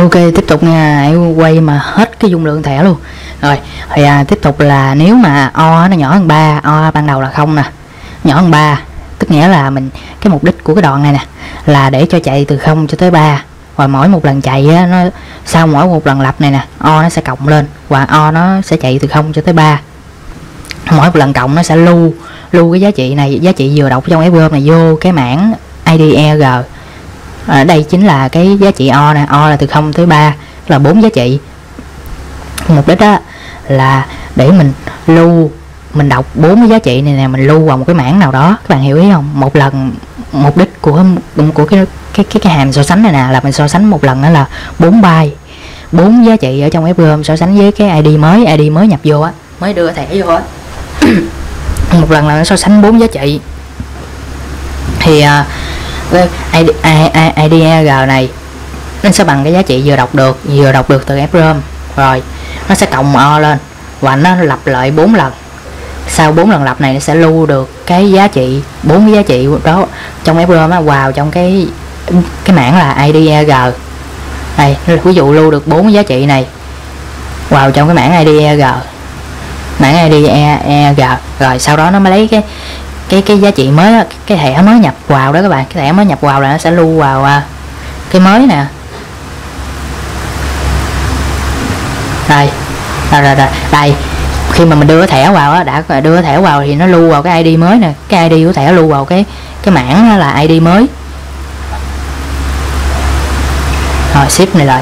Ok, tiếp tục nha. Hãy quay mà hết cái dung lượng thẻ luôn. Rồi thì tiếp tục là nếu mà O nó nhỏ hơn 3, O ban đầu là 0 nè, nhỏ hơn 3, tức nghĩa là mình cái mục đích của cái đoạn này nè là để cho chạy từ 0 cho tới 3, và mỗi một lần chạy á, nó sau mỗi một lần lặp này nè, O nó sẽ cộng lên và O nó sẽ chạy từ 0 cho tới 3. Mỗi một lần cộng nó sẽ lưu cái giá trị này, giá trị vừa đọc trong fgom này vô cái mảng IDEG. Ở đây chính là cái giá trị O nè, O là từ 0 tới 3 là 4 giá trị. Mục đích đó là để mình đọc 4 cái giá trị này nè, mình lưu vào một cái mảng nào đó, các bạn hiểu ý không? Một lần mục đích của cái hàm so sánh này nè là mình so sánh một lần đó là 4 byte, 4 giá trị ở trong fgom so sánh với cái ID mới nhập vô á, mới đưa thẻ vô á. Một lần là nó so sánh 4 giá trị. Thì IDEG này nó sẽ bằng cái giá trị vừa đọc được từ fgom, rồi nó sẽ cộng O lên và nó lặp lại 4 lần. Sau 4 lần lặp này nó sẽ lưu được cái giá trị, 4 cái giá trị đó trong fgom á, vào trong cái mảng là IDEG này. Ví dụ lưu được 4 giá trị này vào trong cái mảng IDEG, rồi sau đó nó mới lấy cái giá trị mới, cái thẻ mới nhập vào đó các bạn. Cái thẻ mới nhập vào là nó sẽ lưu vào cái mới nè. Đây khi mà mình đưa cái thẻ vào á, đã đưa cái thẻ vào thì nó lưu vào cái ID mới nè, cái ID của thẻ lưu vào cái mảng là ID mới. Rồi ship này lại,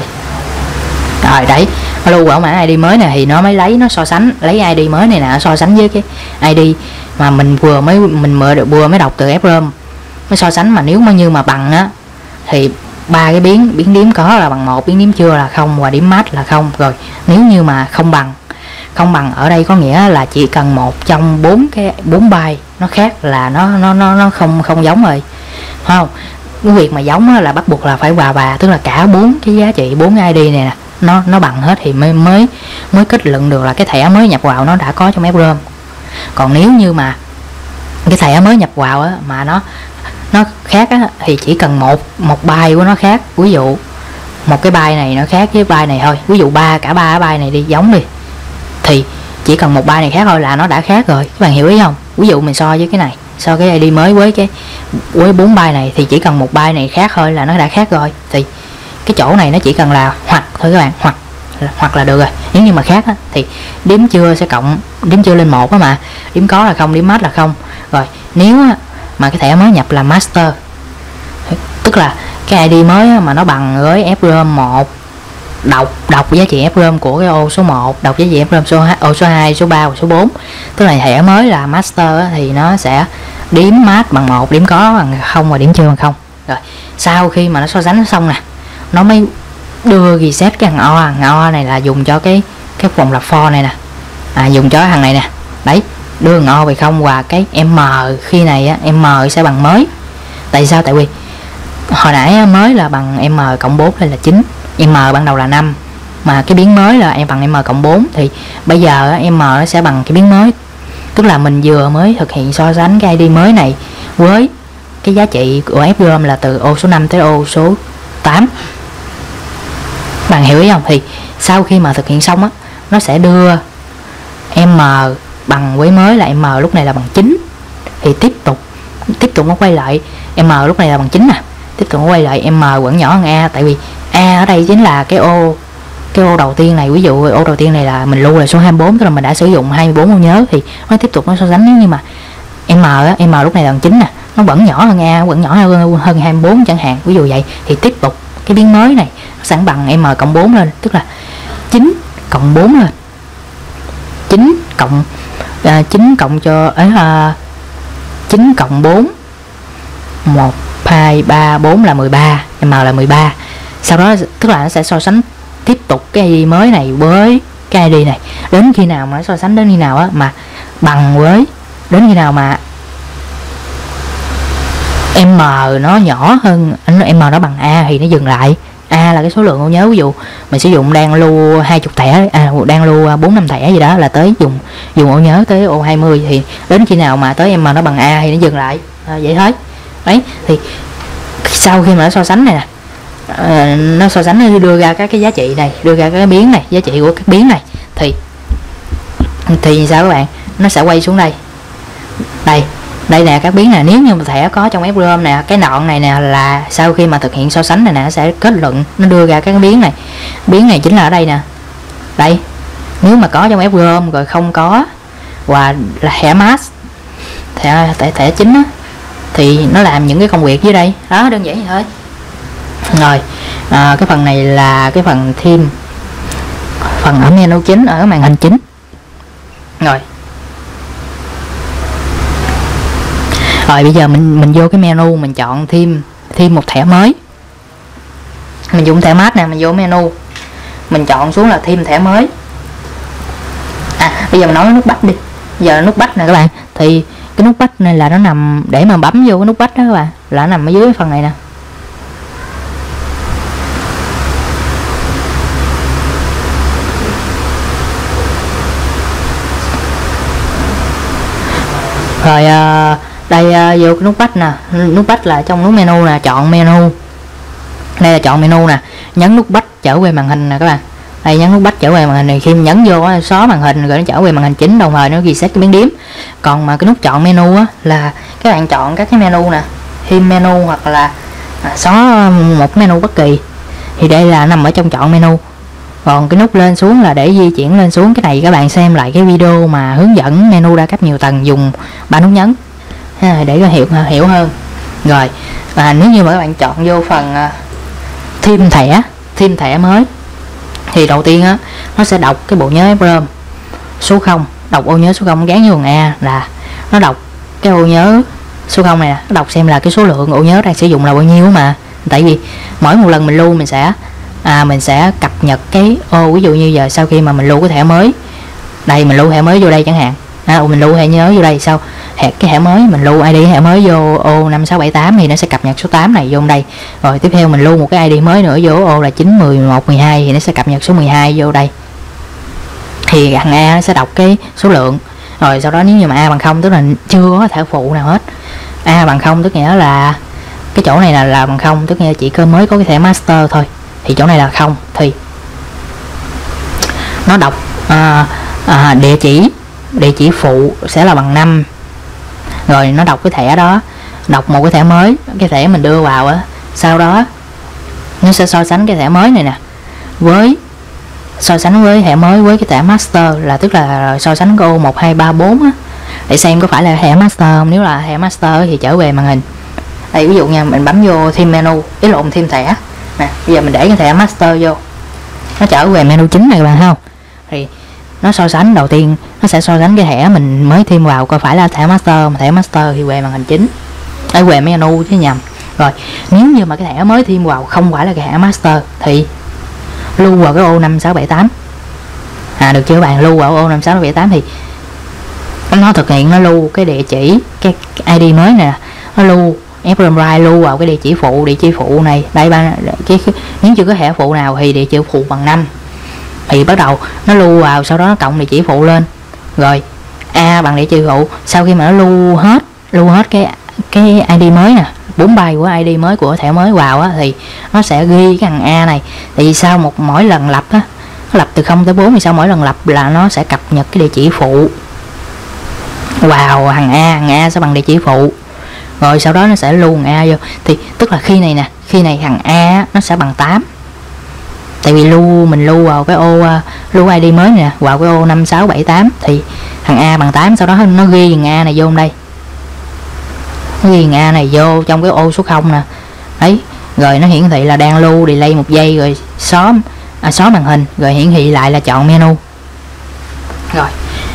rồi đấy, nó lưu vào mảng ID mới nè thì nó mới lấy, nó so sánh, lấy ID mới này nè so sánh với cái ID mà mình vừa mới đọc từ fgom, mới so sánh. Mà nếu như mà bằng á thì ba cái biến điểm có là bằng 1, biến điểm chưa là 0 và điểm match là 0. Rồi nếu như mà không bằng ở đây có nghĩa là chỉ cần một trong 4 byte nó khác là nó không giống rồi, phải không? Cái việc mà giống là bắt buộc là phải và tức là cả 4 cái giá trị, 4 cái ID này nè nó bằng hết thì mới kết luận được là cái thẻ mới nhập vào nó đã có trong fgom. Còn nếu như mà cái thẻ mới nhập vào á mà nó khác á thì chỉ cần một byte của nó khác. Ví dụ một cái byte này nó khác với byte này thôi, ví dụ cả ba byte này đi giống đi, thì chỉ cần một byte này khác thôi là nó đã khác rồi, các bạn hiểu ý không? Ví dụ mình so với cái này, so cái ID mới với 4 byte này thì chỉ cần một byte này khác thôi là nó đã khác rồi. Thì cái chỗ này nó chỉ cần là hoặc thôi các bạn, hoặc là được rồi. Nếu như mà khác á, thì điểm chưa sẽ cộng điểm chưa lên 1 á, mà điểm có là 0, điểm match là 0. Rồi nếu á, mà cái thẻ mới nhập là master, tức là cái ID mới á, mà nó bằng với fgom 1, đọc giá trị fgom của cái ô số 1, đọc giá trị fgom ô số 2, số 3 và số 4, tức là thẻ mới là master á, thì nó sẽ điểm match bằng 1, điểm có bằng 0 và điểm chưa bằng 0. Rồi sau khi mà nó so sánh xong nè, nó mới đưa reset cái thằng O này là dùng cho cái vòng lặp for này nè, dùng cho thằng này nè. Đấy, đưa thằng O về 0 và cái M khi này á, M sẽ bằng mới. Tại sao? Tại vì hồi nãy mới là bằng M cộng 4 đây là 9, M ban đầu là 5, mà cái biến mới là bằng M cộng 4 thì bây giờ M nó sẽ bằng cái biến mới. Tức là mình vừa mới thực hiện so sánh cái ID mới này với cái giá trị của fgom là từ ô số 5 tới ô số 8. Bạn hiểu ý không? Thì sau khi mà thực hiện xong á, nó sẽ đưa M bằng với mới là M lúc này là bằng 9. Thì tiếp tục nó quay lại M lúc này là bằng 9 nè. Tiếp tục nó quay lại M vẫn nhỏ hơn A, tại vì A ở đây chính là cái ô đầu tiên này. Ví dụ ô đầu tiên này là mình lưu là số 24, tức là mình đã sử dụng 24 ô nhớ, thì nó tiếp tục nó so sánh. Nếu như mà M lúc này là bằng 9 nè, nó vẫn nhỏ hơn A, vẫn nhỏ hơn 24 chẳng hạn, ví dụ vậy, thì tiếp tục cái biến mới này nó sẽ bằng M cộng 4 lên, tức là 9 cộng 4 lên, 9 cộng cho 9 cộng 4 1 2 3 4 là 13, M là 13. Sau đó tức là nó sẽ so sánh tiếp tục cái ID mới này với cái ID này đến khi nào mà nó so sánh, đến khi nào á mà bằng với, đến khi nào mà M nó nhỏ hơn, M nó bằng A thì nó dừng lại. A là cái số lượng ô nhớ, ví dụ mình sử dụng đang lưu 20 thẻ, đang lưu 4-5 thẻ gì đó là tới dùng ô nhớ tới ô 20, thì đến khi nào mà tới M nó bằng A thì nó dừng lại, vậy thôi. Đấy, thì sau khi mà nó so sánh này nè, nó so sánh, nó đưa ra các cái giá trị này, đưa ra các biến này, giá trị của các biến này, thì sao các bạn, nó sẽ quay xuống đây. Đây nè các biến nè, nếu như mà thẻ có trong EPROM nè, cái nọn này nè là sau khi mà thực hiện so sánh này nè, nó sẽ kết luận, nó đưa ra các biến này chính là ở đây nè. Đây, nếu mà có trong EPROM rồi không có, và là thẻ mask, thẻ chính á, thì nó làm những cái công việc dưới đây đó, đơn giản vậy thôi. Rồi cái phần này là cái phần thêm, phần ở menu chính, ở màn hình chính. Rồi bây giờ mình vô cái menu, mình chọn thêm một thẻ mới. Mình dùng thẻ mask nè, mình vô menu, mình chọn xuống là thêm thẻ mới. Bây giờ mình nói nút bắt đi. Giờ nút bắt nè các bạn, thì cái nút bắt này là nó nằm để mà bấm vô cái nút bắt đó các bạn, là nó nằm ở dưới phần này nè. Rồi đây vô cái nút bắt nè, nút bắt là trong nút menu nè, chọn menu. Đây là chọn menu nè, nhấn nút bắt trở về màn hình nè các bạn. Đây, nhấn nút bắt trở về màn hình này, khi nhấn vô xóa màn hình rồi nó trở về màn hình chính, đồng thời nó reset cái biến điểm. Còn mà cái nút chọn menu á, là các bạn chọn các cái menu nè, thêm menu hoặc là xóa một menu bất kỳ, thì đây là nằm ở trong chọn menu. Còn cái nút lên xuống là để di chuyển lên xuống. Cái này các bạn xem lại cái video mà hướng dẫn menu đa cấp nhiều tầng dùng 3 nút nhấn để có hiểu hơn. Rồi nếu như mà các bạn chọn vô phần thêm thẻ mới, thì đầu tiên á, nó sẽ đọc cái bộ nhớ EPROM số 0, đọc ô nhớ số 0 gắn vô phần A, là nó đọc cái ô nhớ số 0 này nè, nó đọc xem là cái số lượng ô nhớ đang sử dụng là bao nhiêu. Mà tại vì mỗi một lần mình lưu mình sẽ cập nhật cái ô, ví dụ như giờ sau khi mà mình lưu cái thẻ mới, đây mình lưu thẻ mới vô đây chẳng hạn, mình lưu thẻ nhớ vô đây, sau cái thẻ mới mình lưu ID thẻ mới vô ô 5678 thì nó sẽ cập nhật số 8 này vô đây. Rồi tiếp theo mình lưu một cái ID mới nữa vô ô là 9, 11, 12 thì nó sẽ cập nhật số 12 vô đây. Thì thằng A nó sẽ đọc cái số lượng. Rồi sau đó nếu như mà A bằng 0 tức là chưa có thẻ phụ nào hết. A bằng 0 tức nghĩa là cái chỗ này là bằng 0, tức nghĩa là chỉ mới có cái thẻ master thôi, thì chỗ này là 0, thì nó đọc địa chỉ phụ sẽ là bằng 5. Rồi nó đọc cái thẻ đó, đọc một cái thẻ mới, cái thẻ mình đưa vào á, sau đó nó sẽ so sánh cái thẻ mới này nè so sánh với thẻ mới với cái thẻ master, là tức là so sánh cái ô 1, 2, 3, 4 á, để xem có phải là thẻ master không. Nếu là thẻ master thì trở về màn hình. Đây ví dụ nha, mình bấm vô thêm menu, thêm thẻ nè, bây giờ mình để cái thẻ master vô, nó trở về menu chính này các bạn không. Thì nó so sánh, đầu tiên nó sẽ so sánh cái thẻ mình mới thêm vào coi phải là thẻ master, thẻ master thì về màn hình chính, về menu chứ nhầm. Rồi nếu như mà cái thẻ mới thêm vào không phải là cái thẻ master thì lưu vào cái ô 5678. Được chưa các bạn? Lưu vào ô 5678 thì nó thực hiện, nó lưu cái địa chỉ, cái ID mới nè, nó lưu EPROM Write lưu vào cái địa chỉ phụ này. Đây nếu chưa có thẻ phụ nào thì địa chỉ phụ bằng 5 thì bắt đầu nó lưu vào, sau đó nó cộng địa chỉ phụ lên. Rồi A bằng địa chỉ phụ, sau khi mà nó lưu hết cái ID mới nè, 4 byte của ID mới của thẻ mới vào á, thì nó sẽ ghi cái thằng A này. Tại vì sau mỗi lần lập á, nó lập từ 0 tới 4 thì sau mỗi lần lập là nó sẽ cập nhật cái địa chỉ phụ vào thằng A sẽ bằng địa chỉ phụ. Rồi sau đó nó sẽ lưu thằng A vô, thì tức là khi này thằng A nó sẽ bằng 8. Tại vì mình lưu vào cái ô lưu ID mới nè, vào cái ô 5678 thì thằng A bằng 8, sau đó nó ghi thằng A này vô đây. Nó ghi thằng A này vô trong cái ô số 0 nè. Đấy, rồi nó hiển thị là đang lưu, delay 1 giây, rồi xóa màn hình, rồi hiển thị lại là chọn menu. Rồi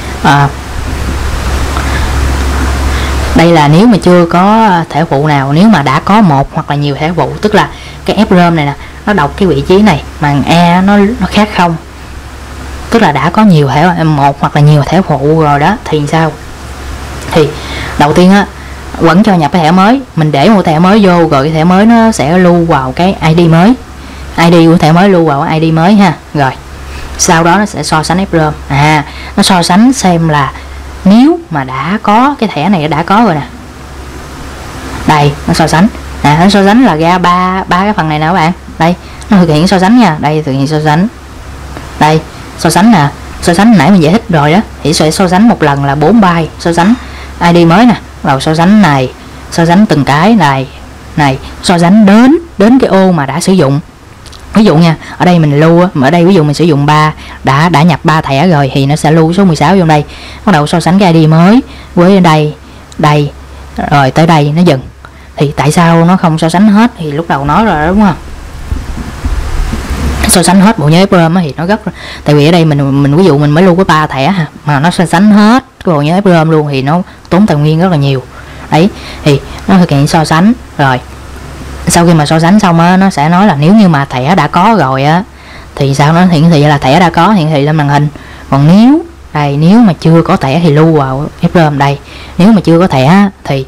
đây là nếu mà chưa có thẻ phụ nào. Nếu mà đã có một hoặc là nhiều thẻ phụ, tức là cái EPROM này nè, nó đọc cái vị trí này mà A nó khác 0, tức là đã có nhiều thẻ, một hoặc là nhiều thẻ phụ rồi đó, thì sao? Thì đầu tiên á, vẫn cho nhập cái thẻ mới, mình để một thẻ mới vô, rồi cái thẻ mới nó sẽ lưu vào cái ID mới, ID của thẻ mới lưu vào cái ID mới ha. Rồi sau đó nó sẽ so sánh EPROM, nó so sánh xem là nếu mà đã có cái thẻ này, đã có rồi nè, đây nó so sánh, nó so sánh là ra ba cái phần này nè các bạn. Đây nó thực hiện so sánh nha, đây thực hiện so sánh, đây so sánh nè, so sánh nãy mình giải thích rồi đó, thì sẽ so sánh một lần là 4 byte, so sánh ID mới nè, vào so sánh này, so sánh từng cái này so sánh đến cái ô mà đã sử dụng. Ví dụ nha, ở đây mình lưu mà ở đây ví dụ mình sử dụng 3 đã nhập 3 thẻ rồi thì nó sẽ lưu số 16 vô đây, bắt đầu so sánh cái ID mới với đây rồi tới đây nó dừng. Thì tại sao nó không so sánh hết thì lúc đầu nói rồi đúng không, so sánh hết bộ nhớ EEPROM thì nó rất, tại vì ở đây mình ví dụ mình mới lưu có 3 thẻ mà nó so sánh hết cái bộ nhớ EEPROM luôn thì nó tốn tài nguyên rất là nhiều. Đấy thì nó thực hiện so sánh rồi sau khi mà so sánh xong á, nó sẽ nói là nếu như mà thẻ đã có rồi á thì sao, nó hiển thị là thẻ đã có, hiển thị lên màn hình. Còn nếu mà chưa có thẻ thì lưu vào EEPROM đây, nếu mà chưa có thẻ thì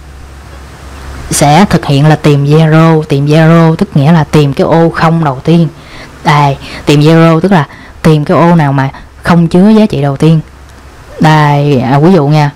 sẽ thực hiện là tìm zero, tức nghĩa là tìm cái ô không đầu tiên. Đây, tìm zero tức là tìm cái ô nào mà không chứa giá trị đầu tiên. Đây, ví dụ nha,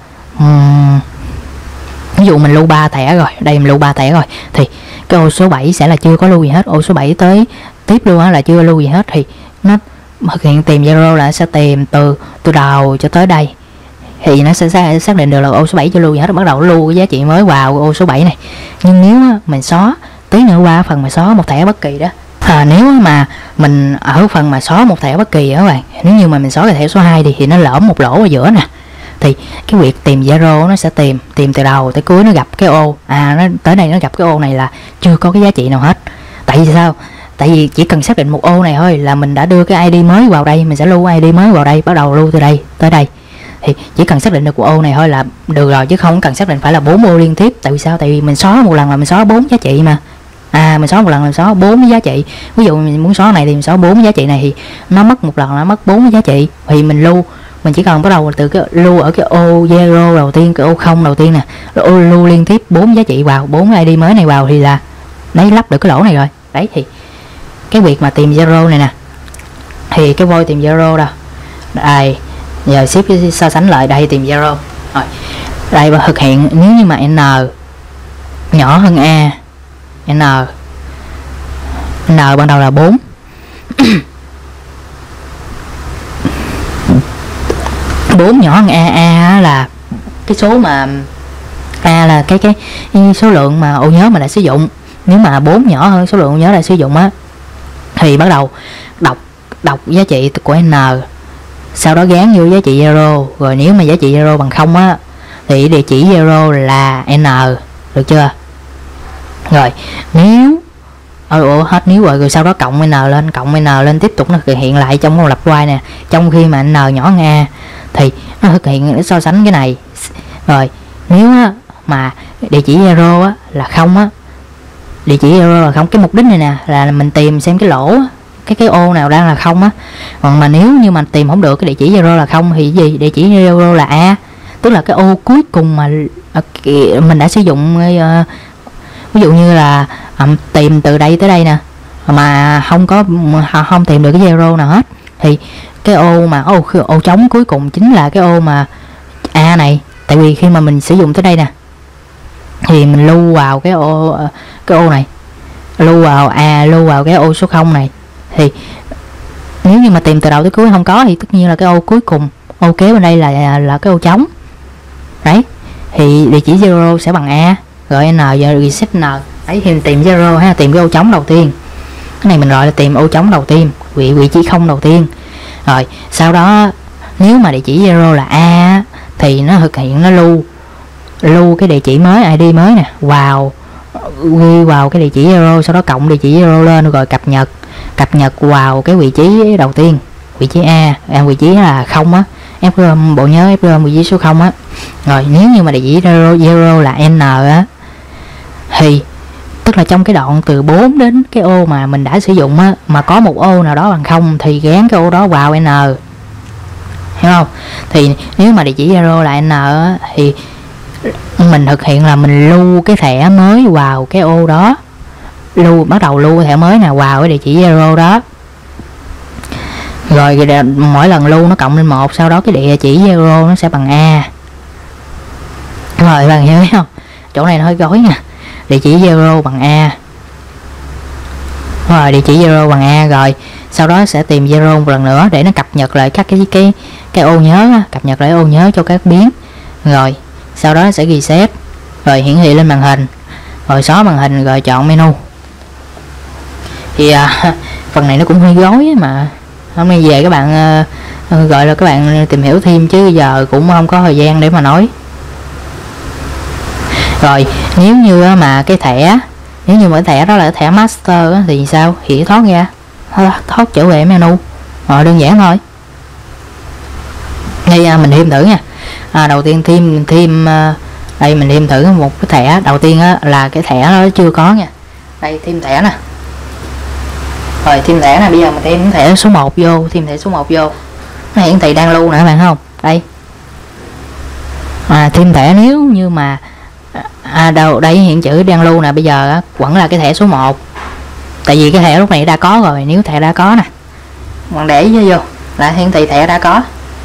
ví dụ mình lưu 3 thẻ rồi, đây mình lưu 3 thẻ rồi thì cái ô số 7 sẽ là chưa có lưu gì hết, ô số 7 tới tiếp luôn á là chưa lưu gì hết, thì nó thực hiện tìm zero là sẽ tìm từ đầu cho tới đây, thì nó sẽ xác định được là ô số 7 chưa lưu gì hết, bắt đầu lưu cái giá trị mới vào ô số 7 này. Nhưng nếu mình xóa tí nữa qua phần mà xóa một thẻ bất kỳ đó, nếu mà mình ở phần mà xóa một thẻ bất kỳ đó các bạn, nếu như mà mình xóa cái thẻ số 2 thì nó lõm một lỗ ở giữa nè, thì cái việc tìm zero nó sẽ tìm từ đầu tới cuối, nó gặp cái ô nó tới đây nó gặp cái ô này là chưa có cái giá trị nào hết. Tại vì sao? Tại vì chỉ cần xác định một ô này thôi là mình đã đưa cái ID mới vào đây, mình sẽ lưu ID mới vào đây, bắt đầu lưu từ đây tới đây. Thì chỉ cần xác định được một ô này thôi là được rồi, chứ không cần xác định phải là 4 ô liên tiếp. Tại vì sao? Tại vì mình xóa một lần là mình xóa 4 giá trị mà. Mình xóa một lần là xóa 4 cái giá trị. Ví dụ mình muốn xóa này thì mình xóa 4 giá trị này, thì nó mất một lần là mất 4 cái giá trị. Thì mình lưu, mình chỉ cần bắt đầu từ cái lưu ở cái ô zero đầu tiên, cái ô không đầu tiên nè, lưu liên tiếp 4 giá trị vào, 4 ID mới này vào thì là đấy, lắp được cái lỗ này rồi. Đấy thì cái việc mà tìm zero này nè, thì cái void tìm zero đâu. Đây, giờ ship so sánh lại đây, tìm zero. Rồi. Đây và thực hiện nếu như mà n nhỏ hơn a, n ban đầu là 4. 4 nhỏ hơn a là cái số mà a là cái số lượng mà ô nhớ mà đã sử dụng. Nếu mà 4 nhỏ hơn số lượng ô nhớ đã sử dụng á thì bắt đầu đọc giá trị của n, sau đó gán vô giá trị zero, rồi nếu mà giá trị zero bằng 0 á thì địa chỉ zero là n, được chưa? Rồi nếu hết nếu rồi sau đó cộng n lên tiếp tục nó thực hiện lại trong một lặp while nè, trong khi mà n nhỏ hơn a thì nó thực hiện để so sánh cái này. Rồi nếu á, mà địa chỉ zero á là 0 á, địa chỉ zero là 0, cái mục đích này nè là mình tìm xem cái lỗ cái ô nào đang là 0 á. Còn mà nếu như mà tìm không được cái địa chỉ zero là 0 thì gì? Địa chỉ zero là a, tức là cái ô cuối cùng mà mình đã sử dụng. Ví dụ như là tìm từ đây tới đây nè mà không tìm được cái zero nào hết, thì cái ô mà ô trống cuối cùng chính là cái ô mà a này. Tại vì khi mà mình sử dụng tới đây nè thì mình lưu vào cái ô này, lưu vào cái ô số 0 này, thì nếu như mà tìm từ đầu tới cuối không có thì tất nhiên là cái ô cuối cùng, ô kế bên đây là cái ô trống. Đấy thì địa chỉ zero sẽ bằng a, rồi n giờ reset n. Đấy thì mình tìm zero hay là tìm cái ô trống đầu tiên. Cái này mình gọi là tìm ô trống đầu tiên, vị trí không đầu tiên. Rồi sau đó nếu mà địa chỉ zero là a thì nó thực hiện nó lưu cái địa chỉ mới, ID mới nè, ghi vào cái địa chỉ zero, sau đó cộng địa chỉ zero lên rồi cập nhật vào cái vị trí đầu tiên, vị trí a, vị trí là 0 á, EEPROM bộ nhớ EEPROM vị trí số 0 á. Rồi nếu như mà địa chỉ zero là n á thì tức là trong cái đoạn từ 4 đến cái ô mà mình đã sử dụng á, mà có một ô nào đó bằng 0 thì gán cái ô đó vào n, hiểu không? Thì nếu mà địa chỉ zero là n á, thì mình thực hiện là mình lưu cái thẻ mới vào cái ô đó, bắt đầu lưu thẻ mới nào vào cái địa chỉ zero đó, rồi mỗi lần lưu nó cộng lên 1, sau đó cái địa chỉ zero nó sẽ bằng a. Rồi bạn hiểu không? Chỗ này nó hơi gói nha. Địa chỉ zero bằng a. Rồi địa chỉ zero bằng A rồi. Sau đó sẽ tìm zero một lần nữa để nó cập nhật lại các cái ô nhớ, cập nhật lại ô nhớ cho các biến. Rồi sau đó sẽ reset, rồi hiển thị lên màn hình, rồi xóa màn hình, rồi chọn menu. Thì phần này nó cũng hơi rối mà hôm nay về các bạn gọi là các bạn tìm hiểu thêm, chứ giờ cũng không có thời gian để mà nói. Rồi nếu như mà cái thẻ, nếu như mà cái thẻ đó là thẻ master thì sao, thì thoát ra, thoát trở về menu, đơn giản thôi. Đây mình thêm thử nha. Đầu tiên thêm đây mình thêm thử một cái thẻ. Đầu tiên là cái thẻ đó chưa có nha. Đây thêm thẻ nè. Rồi thêm thẻ nè, bây giờ mình thêm thẻ số 1 vô, thêm thẻ số 1 vô. Nó hiển thị đang lưu nè các bạn thấy không? Đây. Thêm thẻ nếu như mà đâu đây hiện chữ đang lưu nè, bây giờ vẫn là cái thẻ số 1. Tại vì cái thẻ lúc này đã có rồi, nếu thẻ đã có nè. Bạn để vô là hiển thị thẻ đã có.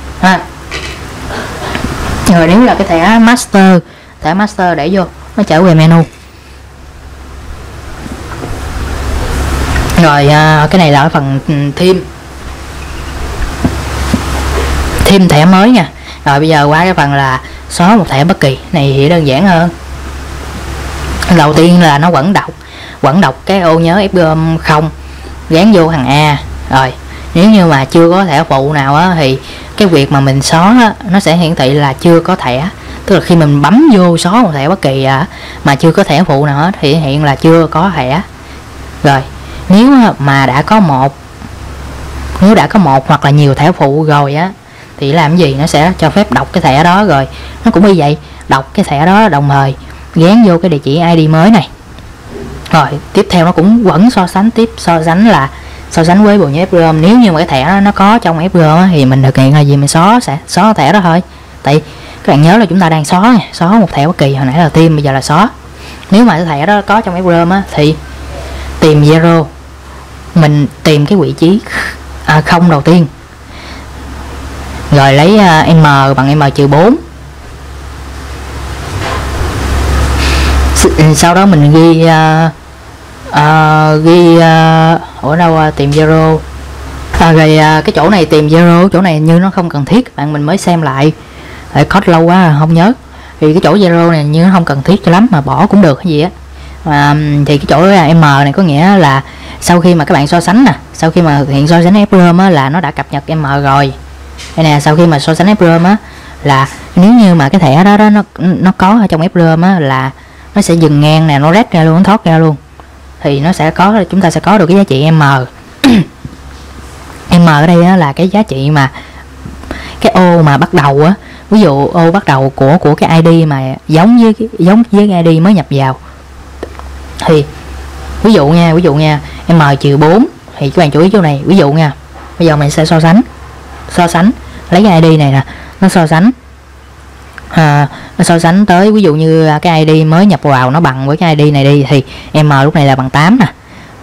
Rồi nếu là cái thẻ master để vô, nó trở về menu. Rồi cái này là cái phần thêm thẻ mới nha. Rồi bây giờ qua cái phần là xóa một thẻ bất kỳ này thì đơn giản hơn. Đầu tiên là nó vẫn đọc cái ô nhớ FPGA 0 gán vô thằng A. Rồi nếu như mà chưa có thẻ phụ nào thì cái việc mà mình xóa nó sẽ hiển thị là chưa có thẻ. Tức là khi mình bấm vô xóa một thẻ bất kỳ mà chưa có thẻ phụ nào hết thì hiện là chưa có thẻ. Rồi nếu mà đã có một hoặc là nhiều thẻ phụ rồi thì làm cái gì, nó sẽ cho phép đọc cái thẻ đó. Rồi nó cũng như vậy, đọc cái thẻ đó đồng thời gán vô cái địa chỉ ID mới này. Rồi tiếp theo nó cũng vẫn so sánh với bộ nhớ FPGA. Nếu như mà cái thẻ đó nó có trong FPGA thì mình thực hiện là gì, mình sẽ xóa thẻ đó thôi. Tại các bạn nhớ là chúng ta đang xóa một thẻ bất kỳ, hồi nãy là tìm, bây giờ là xóa. Nếu mà cái thẻ đó có trong FPGA thì tìm zero, mình tìm cái vị trí 0 đầu tiên, rồi lấy m bằng m-4. Sau đó mình ghi ở đâu tìm zero. Rồi cái chỗ này tìm zero, chỗ này như nó không cần thiết bạn, mình mới xem lại, code lâu quá không nhớ. Thì cái chỗ zero này như nó không cần thiết cho lắm, mà bỏ cũng được cái gì á. Thì cái chỗ m này có nghĩa là sau khi mà các bạn so sánh nè, sau khi mà thực hiện so sánh FPGA là nó đã cập nhật m rồi. Đây nè, sau khi mà so sánh FPGA là nếu như mà cái thẻ đó nó có ở trong FPGA là nó sẽ dừng ngang nè, nó rét ra luôn, nó thoát ra luôn, thì nó sẽ có, chúng ta sẽ có được cái giá trị m. M ở đây là cái giá trị mà cái ô mà bắt đầu ví dụ ô bắt đầu của cái ID mà giống với cái ID mới nhập vào. Thì ví dụ nha m-4 thì các bạn chú ý chỗ này, ví dụ nha, bây giờ mình sẽ so sánh lấy cái ID này nè, nó so sánh tới ví dụ như cái ID mới nhập vào nó bằng với cái ID này đi, thì m lúc này là bằng 8 nè,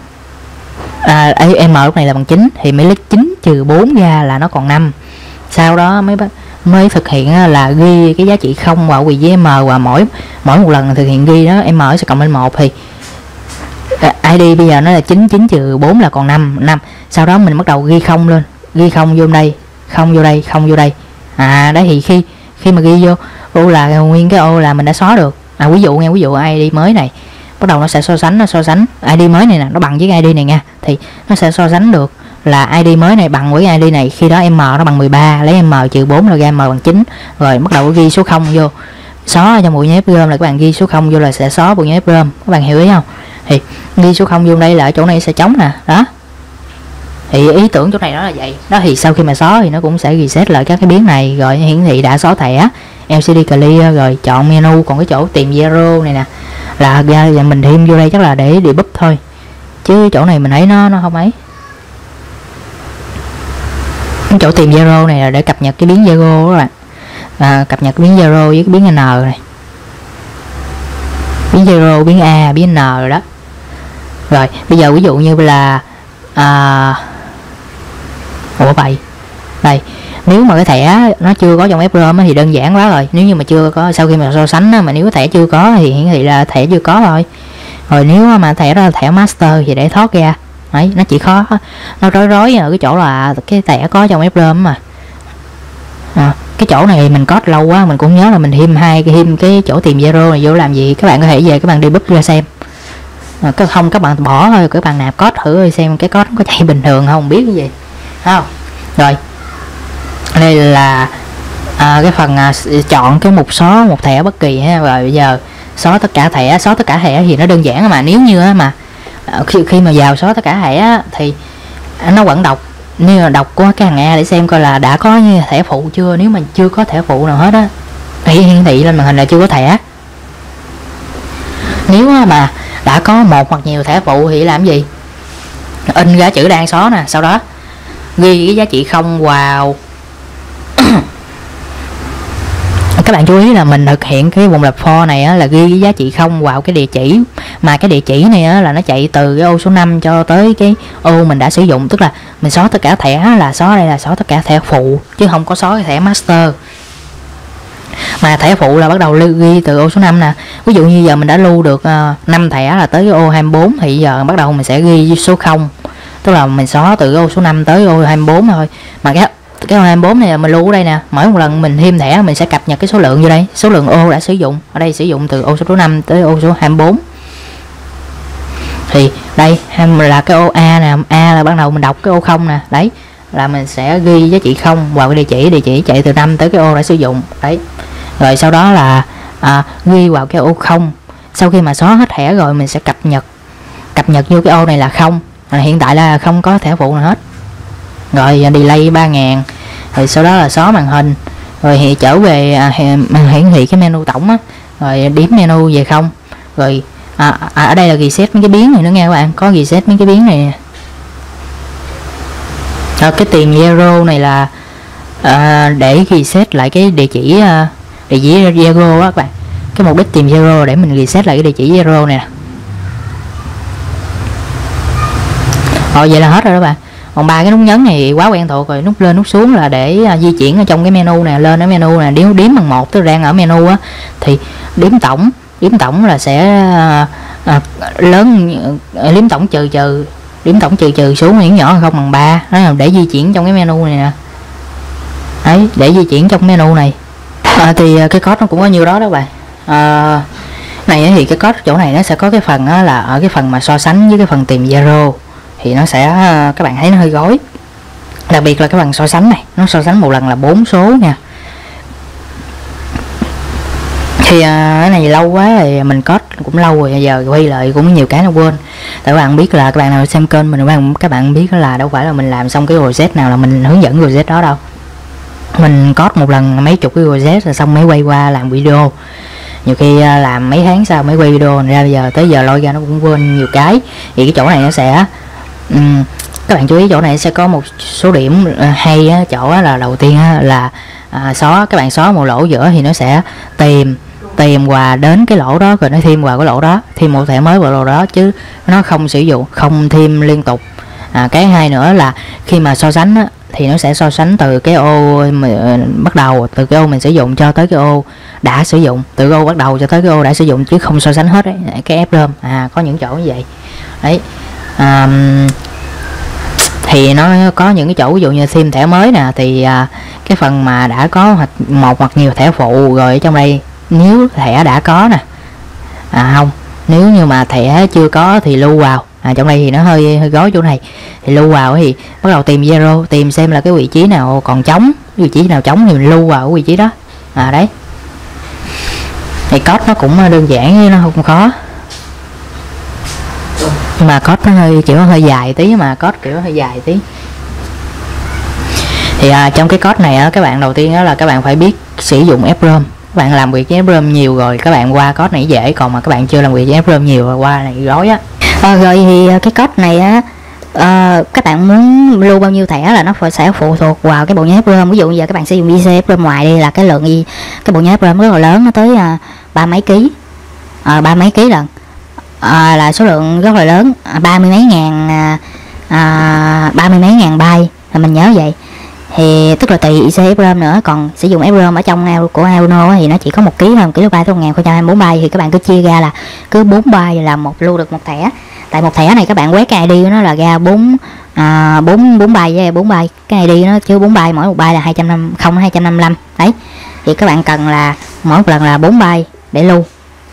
m lúc này là bằng 9, thì mới lấy 9 trừ 4 ra là nó còn 5. Sau đó mới thực hiện là ghi cái giá trị 0 vào vị trí m, và mỗi một lần thực hiện ghi đó m sẽ cộng lên 1, thì ID bây giờ nó là 9 trừ 4 là còn 5. Sau đó mình bắt đầu ghi 0 lên, ghi 0 vô đây, 0 vô đây, 0 vô đây. Đấy thì khi mà ghi vô ô là nguyên cái ô là mình đã xóa được. Ví dụ ID mới này bắt đầu nó sẽ so sánh ID mới này nè, nó bằng với cái ID này nha, thì nó sẽ so sánh được là ID mới này bằng với ID này, khi đó m nó bằng 13, lấy m trừ 4 là ra m bằng 9, rồi bắt đầu ghi số 0 vô, xóa trong bộ nhớ FPGA là các bạn ghi số 0 vô là sẽ xóa bộ nhớ FPGA, các bạn hiểu ý không? Thì ghi số 0 vô đây là ở chỗ này sẽ trống nè, đó. Thì ý tưởng chỗ này nó là vậy đó. Thì sau khi mà xóa thì nó cũng sẽ reset lại các cái biến này, rồi hiển thị đã xóa thẻ, LCD clear, rồi chọn menu. Còn cái chỗ tìm zero này nè là ra mình thêm vô đây chắc là để debug thôi, chứ chỗ này mình thấy nó không ấy. Cái chỗ tìm zero này là để cập nhật cái biến zero đó bạn, cập nhật cái biến zero với cái biến n này, biến zero, biến a, biến n rồi đó. Rồi bây giờ ví dụ như là đây, nếu mà cái thẻ nó chưa có trong FPGA thì đơn giản quá rồi. Nếu như mà chưa có, sau khi mà so sánh mà nếu cái thẻ chưa có thì hiển thị là thẻ chưa có thôi. Rồi nếu mà thẻ đó là thẻ master thì để thoát ra, Đấy, nó chỉ khó, nó rối ở cái chỗ là cái thẻ có trong EPROM mà. Cái chỗ này mình code lâu quá mình cũng nhớ là mình thêm cái chỗ tìm zero này vô làm gì. Các bạn có thể về các bạn debug ra xem, không các bạn bỏ thôi, các bạn nạp code thử xem cái code có chạy bình thường không, biết cái gì không. Rồi đây là cái phần chọn cái mục xóa một thẻ bất kỳ ha. Rồi bây giờ xóa tất cả thẻ thì nó đơn giản mà, nếu như mà khi mà vào xóa tất cả thẻ thì nó vẫn đọc, nếu là đọc của cái hàng A để xem coi là đã có như thẻ phụ chưa. Nếu mà chưa có thẻ phụ nào hết á thì hiển thị lên màn hình là chưa có thẻ. Nếu mà đã có một hoặc nhiều thẻ phụ thì làm gì, in ra chữ đang xóa nè, sau đó ghi cái giá trị không vào các bạn chú ý là mình thực hiện cái vùng lặp for này á, là ghi cái giá trị không vào cái địa chỉ, mà cái địa chỉ này á, là nó chạy từ cái ô số 5 cho tới cái ô mình đã sử dụng, tức là mình xóa tất cả thẻ là xóa đây là xóa tất cả thẻ phụ chứ không có xóa cái thẻ master. Mà thẻ phụ là bắt đầu ghi từ ô số 5 nè. Ví dụ như giờ mình đã lưu được 5 thẻ là tới cái ô 24 thì giờ bắt đầu mình sẽ ghi số 0, tức là mình xóa từ ô số 5 tới ô 24 thôi. Mà cái ô 24 này là mình lưu ở đây nè, mỗi một lần mình thêm thẻ mình sẽ cập nhật cái số lượng vô đây, số lượng ô đã sử dụng. Ở đây sử dụng từ ô số 5 tới ô số 24. Thì đây là cái ô A nè, A là bắt đầu mình đọc cái ô 0 nè. Đấy là mình sẽ ghi giá trị 0 vào cái địa chỉ chạy từ 5 tới cái ô đã sử dụng. Đấy. Rồi sau đó là ghi vào cái ô 0. Sau khi mà xóa hết thẻ rồi mình sẽ cập nhật vô cái ô này là 0. Hiện tại là không có thẻ phụ nào hết. Rồi delay 3000. Rồi sau đó là xóa màn hình. Rồi thì trở về hiển thị cái menu tổng á. Rồi điểm menu về 0. Rồi ở đây là reset mấy cái biến này nữa nghe các bạn, có reset mấy cái biến này nè. Cái tìm zero này là để reset lại cái địa chỉ zero á các bạn. Cái mục đích tìm zero để mình reset lại cái địa chỉ zero này nè. Vậy là hết rồi đó bạn. Còn 3 cái nút nhấn này quá quen thuộc rồi, nút lên nút xuống là để di chuyển ở trong cái menu nè, lên ở menu nè, đếm bằng 1 tức đang ở menu á thì đếm tổng là sẽ lớn, đếm tổng trừ xuống những nhỏ không bằng 3. Đó là để di chuyển trong cái menu này nè. Đấy, để di chuyển trong menu này. Thì cái code nó cũng có nhiêu đó đó bạn. Này thì cái code chỗ này nó sẽ có cái phần là ở cái phần mà so sánh với cái phần tìm zero thì nó sẽ các bạn thấy nó hơi gói, đặc biệt là cái phần so sánh này, nó so sánh một lần là 4 số nha. Thì cái này lâu quá thì mình code cũng lâu rồi, giờ quay lại cũng nhiều cái nó quên. Tại các bạn biết là các bạn nào xem kênh mình, các bạn biết là đâu phải là mình làm xong cái project nào là mình hướng dẫn project đó đâu. Mình code một lần mấy chục cái project rồi xong mới quay qua làm video, nhiều khi làm mấy tháng sau mới quay video ra, bây giờ tới giờ lôi ra nó cũng quên nhiều cái. Thì cái chỗ này nó sẽ các bạn chú ý chỗ này sẽ có một số điểm hay á, chỗ là đầu tiên là các bạn xóa một lỗ giữa thì nó sẽ tìm qua đến cái lỗ đó rồi nó thêm vào cái lỗ đó, thêm một thẻ mới vào lỗ đó chứ nó không sử dụng, không thêm liên tục. Cái hai nữa là khi mà so sánh á, thì nó sẽ so sánh từ cái ô bắt đầu, từ cái ô mình sử dụng cho tới cái ô đã sử dụng, từ ô bắt đầu cho tới cái ô đã sử dụng chứ không so sánh hết đấy, cái EPROM có những chỗ như vậy đấy. Thì nó có những cái chỗ ví dụ như thêm thẻ mới nè, thì cái phần mà đã có một hoặc nhiều thẻ phụ rồi ở trong đây, nếu thẻ đã có nè không, nếu như mà thẻ chưa có thì lưu vào. Trong đây thì nó hơi gói chỗ này, thì lưu vào thì bắt đầu tìm zero, tìm xem là cái vị trí nào còn trống, vị trí nào trống thì mình lưu vào cái vị trí đó. Đấy thì code nó cũng đơn giản, nó không khó, nhưng mà code nó hơi dài tí, thì trong cái code này các bạn đầu tiên là các bạn phải biết sử dụng EPROM. Các bạn làm việc với EPROM nhiều rồi các bạn qua code này dễ, còn mà các bạn chưa làm việc với EPROM nhiều rồi qua này gói á. Rồi thì cái code này á, các bạn muốn lưu bao nhiêu thẻ là nó sẽ phụ thuộc vào cái bộ nhớ EPROM. Ví dụ như giờ các bạn sử dụng IC EPROM ngoài đi là cái lượng cái bộ nhớ EPROM rất là lớn, nó tới ba mấy ký lần, là số lượng rất là lớn, 30 mấy ngàn byte là mình nhớ vậy. Thì tức là tùy IC EPROM nữa, còn sử dụng EPROM ở trong của Arduino thì nó chỉ có 1 kg thôi, 1 KB thôi, 1024 byte, thì các bạn cứ chia ra là cứ 4 byte là lưu được một thẻ. tại một thẻ này các bạn quét cái ID của nó là ra 4 byte với 4 byte, cái ID nó chứa 4 byte, mỗi một byte là 255 đấy, thì các bạn cần là mỗi một lần là 4 byte để lưu.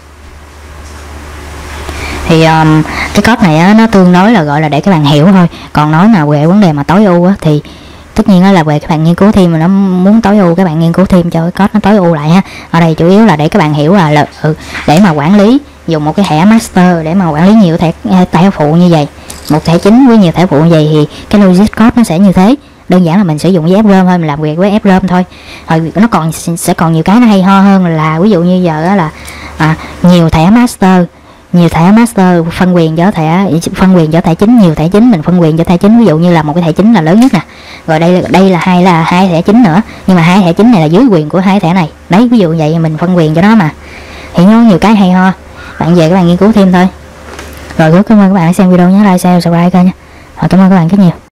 Thì cái code này á, nó tương đối là gọi là để các bạn hiểu thôi, còn nói mà về vấn đề mà tối ưu á, thì tất nhiên là về các bạn nghiên cứu thêm, mà nó muốn tối ưu các bạn nghiên cứu thêm cho cái code nó tối ưu lại ha. Ở đây chủ yếu là để các bạn hiểu là để mà quản lý, dùng một cái thẻ master để mà quản lý nhiều thẻ phụ như vậy, một thẻ chính với nhiều thẻ phụ như vậy, thì cái logic code nó sẽ như thế. Đơn giản là mình sử dụng với FROM thôi, mình làm việc với FROM thôi. Rồi nó sẽ còn nhiều cái nó hay ho hơn, là ví dụ như giờ là nhiều thẻ master phân quyền cho thẻ chính, nhiều thẻ chính mình phân quyền cho thẻ chính. Ví dụ như là một cái thẻ chính là lớn nhất nè, rồi đây là hai thẻ chính nữa, nhưng mà hai thẻ chính này là dưới quyền của hai thẻ này đấy, ví dụ vậy mình phân quyền cho nó mà. Thì nó nhiều cái hay ho, bạn về các bạn nghiên cứu thêm thôi. Rồi cảm ơn các bạn đã xem video, nhớ like, share, subscribe kênh nha. Cảm ơn các bạn rất nhiều.